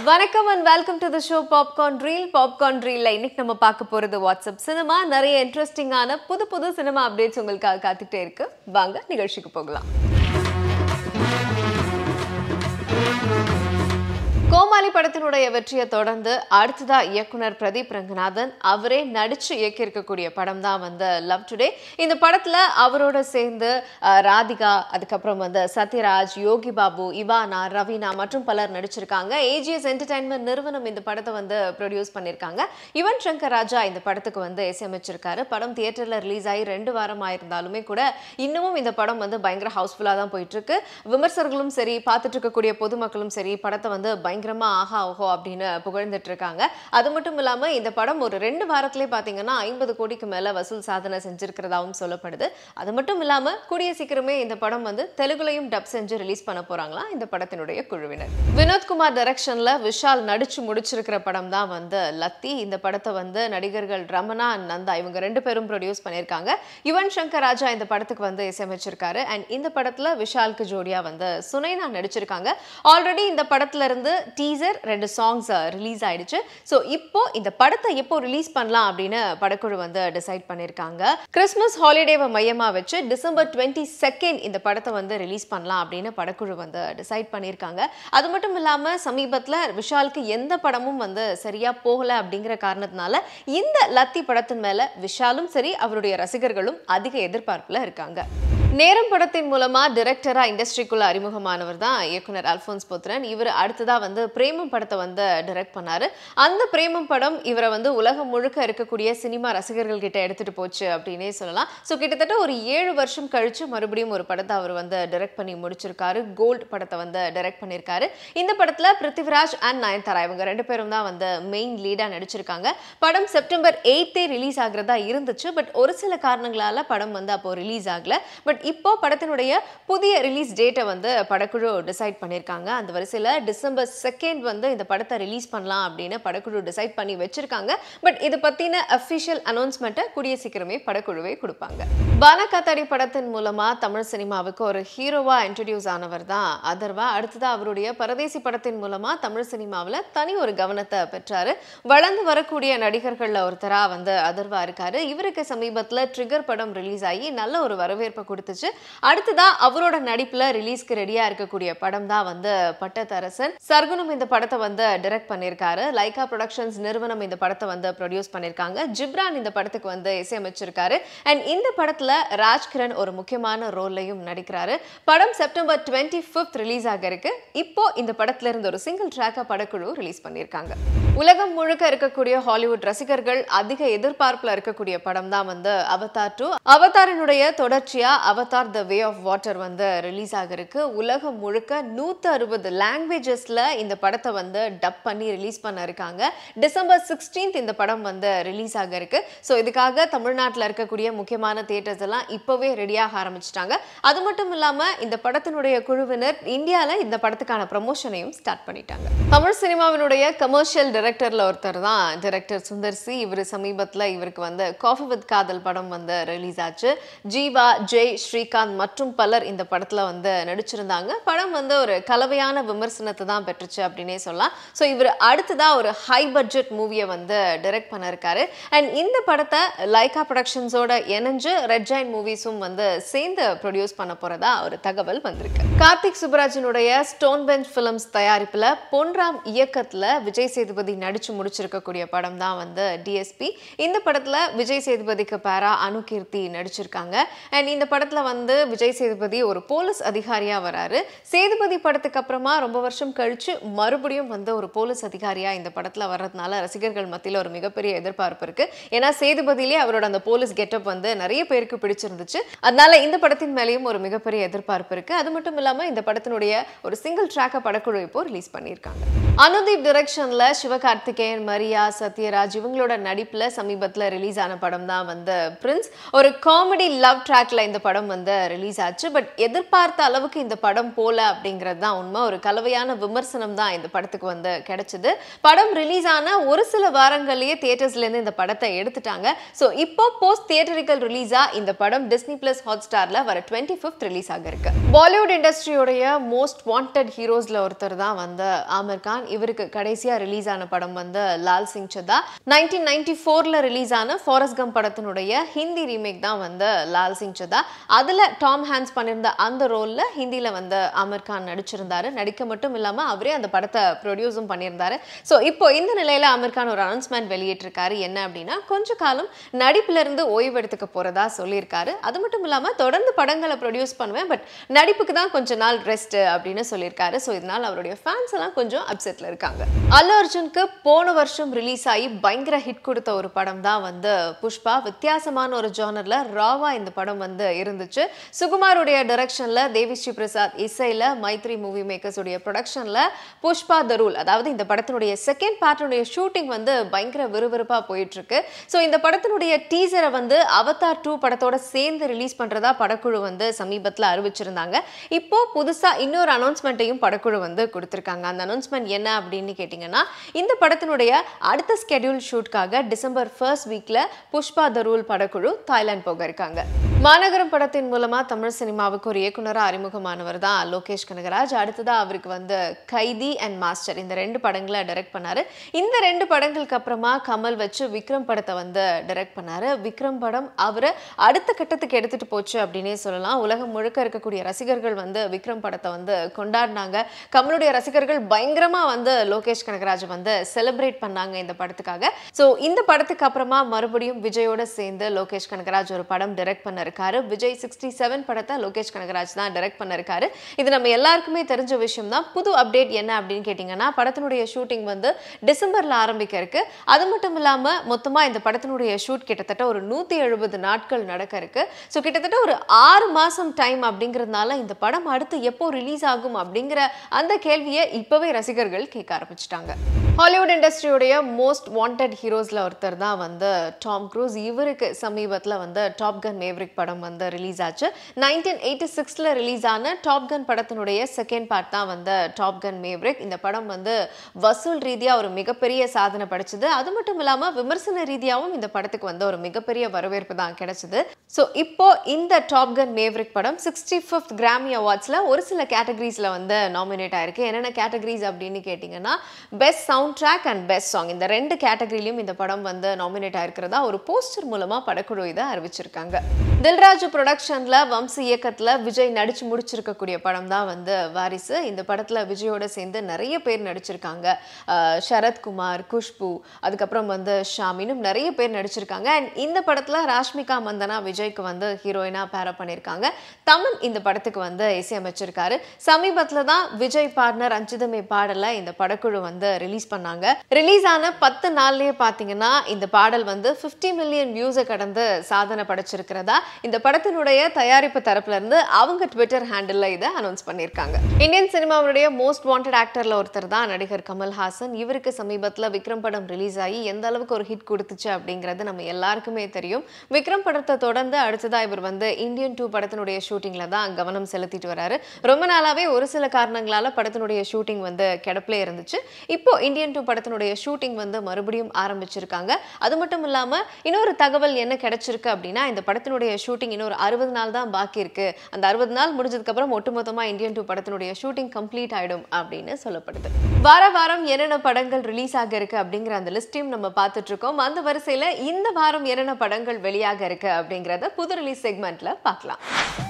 வணக்கம் and welcome to the show Popcorn Reel. Popcorn Reel இன்னைக்கு நம்ம பார்க்க போறது Whatsup சினிமா. நிறைய இன்ட்ரெஸ்டிங்கான புது சினிமா அப்டேட்ஸ் உங்களுக்காக காத்துட்டே இருக்கு. வாங்க நிகழ்ச்சிக்கு போகலாம். கோமாளி படத்தினுடைய வெற்றியை தொடர்ந்து அடுத்ததா இயக்குனர் பிரதீப் ரங்கநாதன் அவரே நடிச்சு இயக்கியிருக்கக்கூடிய படம் தான் லவ் டுடே. இந்த படத்துல அவரோட சேர்ந்து ராதிகா, அதுக்கப்புறம் சத்யராஜ், யோகி பாபு, இவானா, ரவீனா மற்றும் பலர் நடிச்சிருக்காங்க. ஏஜிஎஸ் என்டர்டைன்மெண்ட் நிறுவனம் இந்த படத்தை ப்ரொடியூஸ் பண்ணியிருக்காங்க. யுவன் சங்கர் ராஜா இந்த படத்துக்கு இசையமைச்சிருக்காரு. படம் தியேட்டர்ல ரிலீஸ் ஆகி 2 வாரம் ஆயிருந்தாலுமே கூட இன்னமும் இந்த படம் பயங்கர ஹவுஸ்ஃபுல்லா தான் போயிட்டு இருக்கு. விமர்சகர்களும் சரி, பார்த்துட்டு இருக்கக்கூடிய பொதுமக்களும் சரி படத்தை பயங்கரமா ஆஹா ஓஹோ அப்படின்னு புகழ்ந்துட்டு இருக்காங்க. அது மட்டும் இல்லாம இந்த படம் ஒரு 2 வாரத்திலே பாத்தீங்கன்னா 50 கோடிக்கு மேல வசூல் சாதனை செஞ்சிருக்கிறதாவும் சொல்லப்படுது. அது மட்டும் இல்லாம கூடிய சீக்கிரமே இந்த படம் தெலுங்குலையும் டப் செஞ்சு ரிலீஸ் பண்ண போறாங்களா இந்த படத்தினுடைய குழுவினர். வினோத்குமார் டைரக்ஷன்ல விஷால் நடிச்சு முடிச்சிருக்கிற படம் தான் லத்தி. இந்த படத்தை நடிகர்கள் ரமணா, நந்தா இவங்க 2 பேரும் ப்ரொடியூஸ் பண்ணியிருக்காங்க. யுவன் சங்கர் ராஜா இந்த படத்துக்கு இசையமைச்சிருக்காரு. அண்ட் இந்த படத்துல விஷாலுக்கு ஜோடியா சுனைனா நடிச்சிருக்காங்க. ஆல்ரெடி இந்த படத்துல இருந்து டீசர் 2 சாங்ஸ் ரிலீஸ் ஆயிடுச்சு. சோ இப்போ இந்த படத்தை எப்போ ரிலீஸ் பண்ணலாம் அப்படின்னு படக்குழு டிசைட் பண்ணிருக்காங்க. கிறிஸ்மஸ் ஹாலிடேவை மையமா வச்சு டிசம்பர் 22 இந்த படத்தை ரிலீஸ் பண்ணலாம் அப்படின்னு படக்குழு டிசைட் பண்ணிருக்காங்க. அது மட்டும் இல்லாம சமீபத்துல விஷாலுக்கு எந்த படமும் சரியா போகல அப்படிங்கிற காரணத்தினால இந்த லத்தி படத்தின் மேல விஷாலும் சரி அவருடைய ரசிகர்களும் அதிக எதிர்பார்ப்புல இருக்காங்க. நேரம் படத்தின் மூலமா டைரக்டரா இண்டஸ்ட்ரிக்குள்ள அறிமுகமானவர் தான் இயக்குனர் அல்போன்ஸ் புத்திரன். இவர் அடுத்ததா பிரேமம் படத்தை டைரக்ட் பண்ணாரு. அந்த பிரேமம் படம் இவரை உலகம் முழுக்க இருக்கக்கூடிய சினிமா ரசிகர்கள் கிட்ட எடுத்துட்டு போச்சு அப்படின்னே சொல்லலாம். ஸோ கிட்டத்தட்ட ஒரு 7 வருஷம் கழிச்சு மறுபடியும் ஒரு படத்தை அவர் டைரக்ட் பண்ணி முடிச்சிருக்காரு. கோல்ட் படத்தை டைரக்ட் பண்ணியிருக்காரு. இந்த படத்துல பிருத்திவிராஜ் அண்ட் நயன்தாரா இவங்க 2 பேரும் தான் மெயின் லீடா நடிச்சிருக்காங்க. படம் செப்டம்பர் 8 ரிலீஸ் ஆகிறதா இருந்துச்சு. பட் ஒரு சில காரணங்களால படம் அப்போ ரிலீஸ் ஆகல. பட் இப்போ படத்தினுடைய புதிய ரிலீஸ் டேட்டை படக்குழு டிசைட் பண்ணிருக்காங்க. அந்த வரிசையில டிசம்பர் 2 இந்த படத்தை ரிலீஸ் பண்ணலாம் அப்படின்னு படக்குழு டிசைட் பண்ணி வச்சிருக்காங்க. பட் இது பத்தின அபிஷியல் அனௌன்ஸ்மெண்ட்டை கூடிய சீக்கிரமே படக்குழுவே கொடுப்பாங்க. பானகாத்தாடி படத்தின் மூலமா தமிழ் சினிமாவுக்கு ஒரு ஹீரோவா இன்ட்ரோடியூஸ் ஆனவர் தான் அதர்வா. அடுத்ததா அவருடைய பரதேசி படத்தின் மூலமா தமிழ் சினிமாவில் தனி ஒரு கவனத்தை பெற்றாரு. வளர்ந்து வரக்கூடிய நடிகர்கள்ல ஒருத்தரா அதர்வா இருக்காரு. இவருக்கு சமீபத்துல ட்ரிகர் படம் ரிலீஸ் ஆகி நல்ல ஒரு வரவேற்பை கொடுத்துச்சு. அடுத்ததா அவரோட நடிப்புல ரிலீஸ்க்கு ரெடியா இருக்கக்கூடிய படம் தான் பட்டத்தரசன். சர்குணம் இந்த படத்தை டைரக்ட் பண்ணிருக்காரு. லைகா ப்ரொடக்ஷன்ஸ் நிறுவனம் இந்த படத்தை ப்ரொடியூஸ் பண்ணிருக்காங்க. ஜிப்ரான் இந்த படத்துக்கு இசையமைச்சிருக்காரு. அண்ட் இந்த படத்துல ராஜ்கிரண் ஒரு முக்கியமான ரோல்லையும் நடிக்கிறாரு. படம் செப்டம்பர் 25 ரிலீஸ் ஆக இருக்கு. இப்போ இந்த படத்துல இருந்து ஒரு சிங்கிள் ட்ராக்கா படக்குழு ரிலீஸ் பண்ணிருக்காங்க. உலகம் முழுக்க இருக்கக்கூடிய ஹாலிவுட் ரசிகர்கள் அதிக எதிர்பார்ப்புல இருக்கக்கூடிய படம் தான் அவதார் 2. அவதாரினுடைய தொடர்ச்சியா Avatar the way of water release ஆக இருக்கு. உலகம் முழுக்க 160 லாங்குவேஜஸ்ல இந்த படத்தை டப் பண்ணி ரிலீஸ் பண்ண இருக்காங்க. டிசம்பர் 16 இந்த படம் ரிலீஸ் ஆக இருக்கு. ஸோ இதுக்காக தமிழ்நாட்டில் இருக்கக்கூடிய முக்கியமான தியேட்டர்ஸ் எல்லாம் இப்பவே ரெடியாக ஆரம்பிச்சிட்டாங்க. அது மட்டும் இல்லாம இந்த படத்தினுடைய குழுவினர் இந்தியாவில் இந்த படத்துக்கான ப்ரமோஷனையும் ஸ்டார்ட் பண்ணிட்டாங்க. தமிழ் சினிமாவினுடைய கமர்ஷியல் டைரக்டர்ல ஒருத்தர் தான் டைரக்டர் சுந்தர் சி. இவர் சமீபத்தில் இவருக்கு காஃபி வித் காதல் படம் ரிலீஸ் ஆச்சு. ஜீவா, ஜெய், ஸ்ரீகாந்த் மற்றும் பலர் இந்த படத்துல நடிச்சிருந்தாங்க. படம் ஒரு கலவையான விமர்சனத்தை தான் பெற்றுச்சு அப்படின்னே சொல்லலாம். ஸோ இவர் அடுத்ததா ஒரு ஹை பட்ஜெட் மூவியை டைரக்ட் பண்ண இருக்காரு. அண்ட் இந்த படத்தை லைகா ப்ரொடக்ஷன்ஸோட இணைஞ்சு ரெட் ஜெயின் மூவிஸும் சேர்ந்து ப்ரொடியூஸ் பண்ண போறதா ஒரு தகவல் வந்திருக்கு. கார்த்திக் சுப்ராஜனுடைய ஸ்டோன் பெஞ்ச் பிலிம்ஸ் தயாரிப்புல பொன்ராம் இயக்கத்துல விஜய் சேதுபதி நடிச்சு முடிச்சிருக்கக்கூடிய படம் தான் டிஎஸ்பி. இந்த படத்துல விஜய் சேதுபதிக்கு பேரா அனுகீர்த்தி நடிச்சிருக்காங்க. அண்ட் இந்த படத்துல விஜய் சேதுபதி ஒரு போலீஸ் அதிகாரியா வராரு. சேதுபதி படத்துக்கு அப்புறமா ரொம்ப வருஷம் கழிச்சு மறுபடியும் ஒரு போலீஸ் அதிகாரியா இந்த படத்துல வர்றதுனால ரசிகர்கள் மத்தியில ஒரு மிகப்பெரிய எதிர்பார்ப்பு இருக்கு. ஏன்னா சேதுபதியிலே அவரோட அந்த போலீஸ் கெட்டப் நிறைய பேருக்கு பிடிச்சிருந்துச்சு. அதனால இந்த படத்தின் மேலேயும் ஒரு மிகப்பெரிய எதிர்பார்ப்பு இருக்கு. அது மட்டும் இல்லாம இந்த படத்தினுடைய ஒரு சிங்கிள் ட்ராக்கை படக்குழு இப்போ ரிலீஸ் பண்ணியிருக்காங்க. அனுதீப் டைரக்ஷன்ல சிவகார்த்திகேயன், மரியா, சத்யராஜ் இவங்களோட நடிப்புல சமீபத்துல ரிலீஸ் ஆன படம் தான் பிரின்ஸ். ஒரு காமெடி லவ் ட்ராக்ல இந்த படம் படம் வந்து ரிலீஸ் ஆச்சு. பட் எதிர்பார்த்த அளவுக்கு இந்த படம் போல அப்படிங்கிறது தான் உண்மை. ஒரு கலவையான விமர்சனம் தான் இந்த படத்துக்கு வந்து கிடைச்சது. படம் ரிலீஸ் ஆன ஒரு சில வாரங்கள்லயே தியேட்டர்ஸ்லேருந்து இந்த படத்தை எடுத்துட்டாங்க. ஸோ இப்போ போஸ்ட் தியேட்டரிக்கல் ரிலீஸா இந்த படம் டிஸ்னி பிளஸ் ஹாட்ஸ்டார்ல வர 25th ரிலீஸ் ஆக இருக்கு. பாலிவுட் இண்டஸ்ட்ரியோடைய மோஸ்ட் வாண்டட் ஹீரோஸ்ல ஒருத்தர் தான் வந்து ஆமிர் கான். இவருக்கு கடைசியா ரிலீஸ் ஆன படம் வந்து லால் சிங் சதா. 1994ல ரிலீஸ் ஆன ஃபாரஸ்ட் கம்ப் படத்தினுடைய ஹிந்தி ரீமேக் தான் வந்து லால் சிங் சதா. அதுல டாம் ஹான்ஸ் பண்ணிருந்த அந்த ரோல்ல ஹிந்தில வந்து ஆமிர் கான் நடிச்சிருந்தாரு. நடிக்க மட்டும் இல்லாம அவரே அந்த படத்தை ப்ரொடியூஸும் பண்ணியிருந்தாரு. ஸோ இப்போ இந்த நிலையில ஆமிர் கான் ஒரு அனௌன்ஸ்மெண்ட் வெளியிட்டிருக்காரு. என்ன அப்படின்னா, கொஞ்ச காலம் நடிப்புல இருந்து ஓய்வு எடுத்துக்க போறதா சொல்லியிருக்காரு. அது மட்டும் இல்லாம தொடர்ந்து படங்களை ப்ரொடியூஸ் பண்ணுவேன், பட் நடிப்புக்கு தான் கொஞ்ச நாள் ரெஸ்ட் அப்படின்னு சொல்லியிருக்காரு. ஸோ இதனால அவருடைய ஃபேன்ஸ் எல்லாம் கொஞ்சம் அப்செட்ல இருக்காங்க. அல்லு அர்ஜுனுக்கு போன வருஷம் ரிலீஸ் ஆகி பயங்கர ஹிட் கொடுத்த ஒரு படம் தான் வந்து புஷ்பா. வித்தியாசமான ஒரு ஜானர்ல ராவா இந்த படம் வந்து இருந்துச்சு. சுகுமாருடைய டைரக்ஷன்ல, தேவிஸ்ரீ பிரசாத் இசையில, மைத்ரி மூவி மேக்கர்ஸ் உடைய ப்ரொடக்ஷன்ல புஷ்பா த ரூல், அதாவது இந்த படத்தினுடைய செகண்ட் பார்ட்டுடைய ஷூட்டிங் வந்து பயங்கர விறுவிறுப்பா போயிட்டு இருக்கு. ஸோ இந்த படத்தினுடைய டீசரை வந்து அவதார் 2 படத்தோட சேர்ந்து ரிலீஸ் பண்றதா படக்குழு வந்து சமீபத்தில் அறிவிச்சிருந்தாங்க. இப்போ புதுசா இன்னொரு அனௌன்ஸ்மெண்ட்டையும் படக்குழு வந்து கொடுத்திருக்காங்க. அந்த அனௌன்ஸ்மெண்ட் என்ன அப்படின்னு கேட்டீங்கன்னா, இந்த படத்தினுடைய அடுத்த ஸ்கெடியூல் ஷூட்காக டிசம்பர் 1st வீக்ல புஷ்பா த ரூல் படக்குழு தாய்லாந்து போக இருக்காங்க. மாநகரம் படத்தின் மூலமா தமிழ் சினிமாவுக்கு ஒரு இயக்குனரா அறிமுகமானவர் தான் லோகேஷ் கனகராஜ். அடுத்ததா அவருக்கு வந்து கைதி அண்ட் மாஸ்டர் இந்த 2 படங்களை டைரக்ட் பண்ணாரு. இந்த 2 படங்களுக்கு அப்புறமா கமல் வச்சு விக்ரம் படத்தை வந்து டைரக்ட் பண்ணாரு. விக்ரம் படம் அவரை அடுத்த கட்டத்துக்கு எடுத்துட்டு போச்சு அப்படின்னே சொல்லலாம். உலகம் முழுக்க இருக்கக்கூடிய ரசிகர்கள் வந்து விக்ரம் படத்தை வந்து கொண்டாடினாங்க. கமலுடைய ரசிகர்கள் பயங்கரமா வந்து லோகேஷ் கனகராஜ் வந்து செலிப்ரேட் பண்ணாங்க இந்த படத்துக்காக. ஸோ இந்த படத்துக்கு அப்புறமா மறுபடியும் விஜயோட சேர்ந்து லோகேஷ் கனகராஜ் ஒரு படம் டைரக்ட் பண்ணிருக்காரு. விஜய் 67 படத்தை லோகேஷ் கனகராஜ் தான் டைரக்ட் பண்ணிருக்காரு. இது நம்ம எல்லாருக்குமே தெரிஞ்ச விஷயம் தான். புது அப்டேட் என்ன அப்படின்னு கேட்டீங்கன்னா, படத்தினுடைய ஷூட்டிங் வந்து டிசம்பர்ல ஆரம்பிக்க இருக்கு. அது மட்டும் இல்லாம மொத்தமா இந்த படத்தினுடைய ஷூட் கிட்டத்தட்ட ஒரு 170 நாட்கள் நடக்க இருக்கு. ஸோ கிட்டத்தட்ட ஒரு 6 மாசம் டைம் அப்படிங்கிறதுனால இந்த படம் அடுத்து எப்போ ரிலீஸ் ஆகும் அப்படிங்கிற அந்த கேள்வியை இப்பவே ரசிகர்கள் கேட்க ஆரம்பிச்சிட்டாங்க. ஹாலிவுட் இண்டஸ்ட்ரியோடைய மோஸ்ட் வாண்டட் ஹீரோஸ்ல ஒருத்தர் தான் வந்து டாம் க்ரூஸ். இவருக்கு சமீபத்தில் வந்து டாப் கன் மேவரிக் படம் வந்து ரிலீஸ் ஆச்சு. 1986ல ரிலீஸ் ஆன டாப் கன் படத்தினுடைய செகண்ட் பார்ட் தான் வந்து டாப் கன் மேவரிக். இந்த படம் வந்து வசூல் ரீதியா ஒரு மிகப்பெரிய சாதனை படைச்சது. அது மட்டும் இல்லாம விமர்சன ரீதியாகவும் இந்த படத்துக்கு வந்து ஒரு மிகப்பெரிய வரவேற்பு தான் கிடைச்சது. ஸோ இப்போ இந்த டாப் கன் மேவரிக் படம் 65th கிராமி அவார்ட்ஸ்ல ஒரு சில கேட்டகரிஸ்ல வந்து நாமினேட் ஆயிருக்கு. என்னென்ன கேட்டகரிஸ் அப்படின்னு கேட்டீங்கன்னா, best sound track and best song, இந்த 2 கேட்டகரியிலும் இந்த படம் வந்து நாமினேட் ஆயிருக்கிறதா ஒரு போஸ்டர் மூலமா படக்குழு இதை அறிவிச்சிருக்காங்க. தில்ராஜ் ப்ரொடக்ஷன்ல வம்சி இயக்கத்துல விஜய் நடிச்சு முடிச்சிருக்கக்கூடிய படம் தான் வந்து வாரிசு. இந்த படத்துல விஜயோட சேர்ந்து நிறைய பேர் நடிச்சிருக்காங்க. சரத்குமார், குஷ்பு, அதுக்கப்புறம் வந்து ஷாமினும் நிறைய பேர் நடிச்சிருக்காங்க. அண்ட் இந்த படத்துல ராஷ்மிகா மந்தனா விஜய்க்கு வந்து ஹீரோயினா பேர பண்ணிருக்காங்க. தமன் இந்த படத்துக்கு வந்து இசையமைச்சிருக்காரு. சமீபத்துல தான் விஜய் பார்ட்னர் அஞ்சுதமே பாடல இந்த படக்குழு வந்து ரிலீஸ் பண்ணாங்க. ரிலீஸ் ஆன 10 நாள்லயே பாத்தீங்கன்னா இந்த பாடல் வந்து 50 மில்லியன் வியூஸை கடந்து சாதனை படைச்சிருக்கிறதா இந்த படத்தினுடைய தயாரிப்பு தரப்புல இருந்து அவங்க ட்விட்டர் ஹேண்டில் இதை அனௌன்ஸ் பண்ணிருக்காங்க. இந்தியன் சினிமாவுடைய மோஸ்ட் வாண்டட் ஆக்டர்ல ஒருத்தர் தான் நடிகர் கமல் ஹாசன். இவருக்கு சமீபத்துல விக்ரம் படம் ரிலீஸ் ஆகி எந்த அளவுக்கு ஒரு ஹிட் கொடுத்துச்சு அப்படிங்கிறது நம்ம எல்லாருக்குமே தெரியும். விக்ரம் படத்தை தொடர்ந்து அடுத்ததா இவர் வந்து இந்தியன் 2 படத்தினுடைய ஷூட்டிங்ல தான் கவனம் செலுத்திட்டு வராரு. ரொம்ப நாளாவே ஒரு சில காரணங்களால படத்தினுடைய ஷூட்டிங் வந்து கிடப்பிலே இருந்துச்சு. இப்போ இந்தியன் 2 படத்தினுடைய ஷூட்டிங் வந்து மறுபடியும் ஆரம்பிச்சிருக்காங்க. அது மட்டும் இல்லாம இன்னொரு தகவல் என்ன கிடைச்சிருக்கு அப்படின்னா, இந்த படத்தினுடைய ஷூட்டிங் இன்னொரு 60 நாள் தான் பாக்கி இருக்கு. அந்த 60 நாள் முடிஞ்சதுக்கு அப்புறம் ஒட்டுமொத்தமா இந்தியன் 2 படத்தினுடைய ஷூட்டிங் கம்ப்ளீட் ஆயிடும் அப்படின்னு சொல்லப்படுது. வாரம் என்னென்ன படங்கள் ரிலீஸ் ஆக இருக்கு அப்படிங்கிற அந்த லிஸ்டையும் நம்ம பார்த்துட்டு இருக்கோம். அந்த வரிசையில இந்த வாரம் என்னென்ன படங்கள் வெளியாக இருக்கு அப்படிங்கறத புது ரிலீஸ் செக்மெண்ட்ல பார்க்கலாம்.